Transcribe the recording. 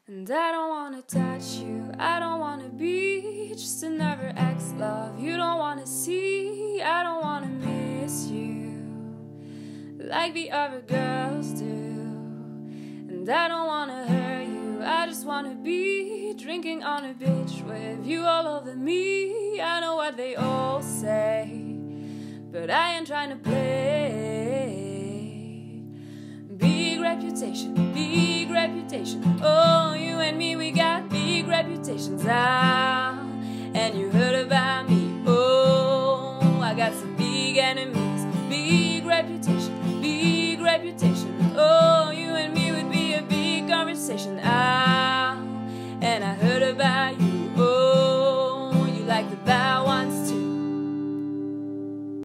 And I don't wanna touch you, I don't wanna be just another ex-love you don't wanna see. I don't wanna miss you like the other girls do. And I don't wanna hurt you, I just wanna be drinking on a beach with you all over me. I know what they all say, but I ain't trying to play. Big reputation, oh, you and me, we got big reputations. And you heard about me, oh, I got some big enemies. Big reputation.